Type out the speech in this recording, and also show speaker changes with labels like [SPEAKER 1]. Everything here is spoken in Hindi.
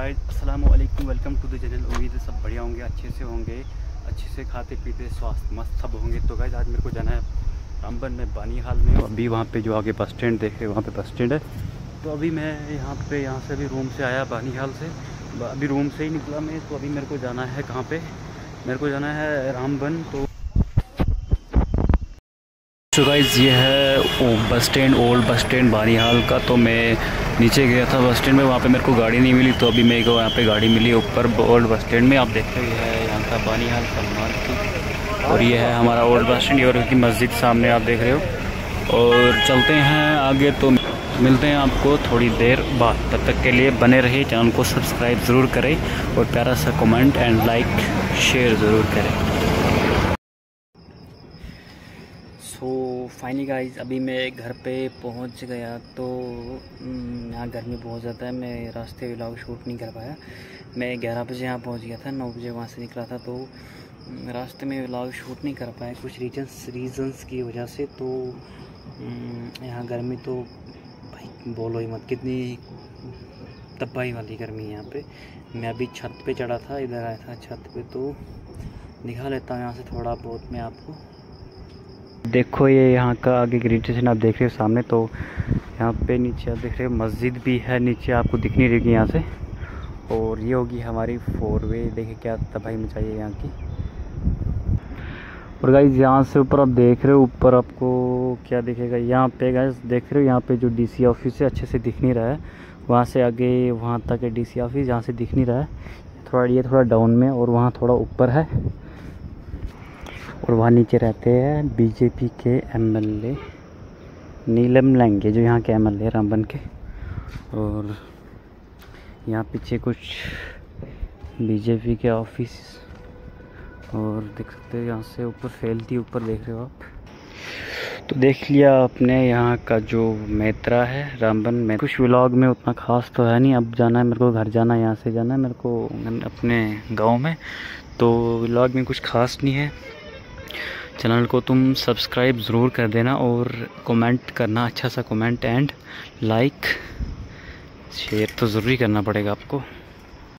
[SPEAKER 1] गाइस, अस्सलाम वालेकुम, वेलकम टू द चैनल। उम्मीद है सब बढ़िया होंगे, अच्छे से होंगे, अच्छे से खाते पीते स्वास्थ्य मस्त सब होंगे। तो गाइस आज मेरे को जाना है रामबन में बानीहाल में। अभी वहाँ पे जो आगे बस स्टैंड देखे वहाँ पे बस स्टैंड है। तो अभी मैं यहाँ से अभी रूम से आया बानीहाल से, अभी रूम से ही निकला मैं। तो अभी मेरे को जाना है कहाँ पे, मेरे को जाना है रामबन। तो गाइस ये है bus stand, old bus stand Banihal का। तो मैं नीचे गया था बस स्टैंड में, वहाँ पे मेरे को गाड़ी नहीं मिली। तो अभी मेरे को यहाँ पे गाड़ी मिली ऊपर ओल्ड बस स्टैंड में। आप देख रहे हैं यहाँ का बानीहाल का मार्केट, और ये है हमारा ओल्ड बस स्टैंड और की मस्जिद सामने आप देख रहे हो। और चलते हैं आगे, तो मिलते हैं आपको थोड़ी देर बाद। तब तक के लिए बने रहिए, चैनल को सब्सक्राइब ज़रूर करें और प्यारा सा कमेंट एंड लाइक शेयर ज़रूर करें। तो फाइनली गाइस अभी मैं घर पे पहुंच गया। तो यहाँ गर्मी बहुत ज़्यादा है, मैं रास्ते व्लॉग शूट नहीं कर पाया। मैं 11 बजे यहाँ पहुंच गया था, 9 बजे वहाँ से निकला था। तो रास्ते में व्लॉग शूट नहीं कर पाया कुछ रीजंस की वजह से। तो यहाँ गर्मी तो भाई बोलो ही मत, कितनी तबाही वाली गर्मी है यहाँ पे। मैं अभी छत पे चढ़ा था, इधर आया था छत पे। तो दिखा लेता हूँ यहाँ से थोड़ा बहुत मैं आपको। देखो ये यहाँ का आगे ग्रीन स्टेशन आप देख रहे हो सामने। तो यहाँ पे नीचे आप देख रहे हो मस्जिद भी है, नीचे आपको दिख नहीं रहेगी यहाँ से। और ये होगी हमारी 4 वे। देखिए क्या तबाही मचाई है यहाँ की। और गाइस यहाँ से ऊपर आप देख रहे हो, ऊपर आपको क्या दिखेगा यहाँ पे गाइस, देख रहे हो यहाँ पे जो डीसी ऑफिस है अच्छे से दिख नहीं रहा है। वहाँ से आगे वहाँ तक है डीसी ऑफिस, यहाँ से दिख नहीं रहा है। ये थोड़ा डाउन में, और वहाँ थोड़ा ऊपर है। और वहाँ नीचे रहते हैं बीजेपी के एमएलए नीलम लैंगे, जो यहाँ के एमएलए रामबन के। और यहाँ पीछे कुछ बीजेपी के ऑफिस, और देख सकते हो यहाँ से ऊपर फैलती ऊपर देख रहे हो आप। तो देख लिया आपने यहाँ का जो मेत्रा है रामबन में। कुछ व्लॉग में उतना खास तो है नहीं। अब जाना है मेरे को घर, जाना है यहाँ से जाना है मेरे को अपने गाँव में। तो व्लॉग में कुछ खास नहीं है। चैनल को तुम सब्सक्राइब ज़रूर कर देना और कमेंट करना, अच्छा सा कमेंट एंड लाइक शेयर तो ज़रूरी करना पड़ेगा आपको।